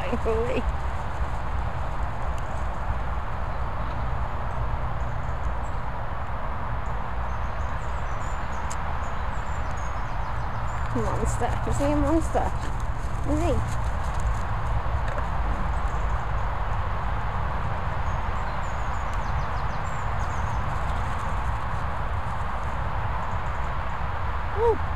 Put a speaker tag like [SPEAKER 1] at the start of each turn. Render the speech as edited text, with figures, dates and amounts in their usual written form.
[SPEAKER 1] thankfully. Monster. Is he a monster? Is he? Ooh.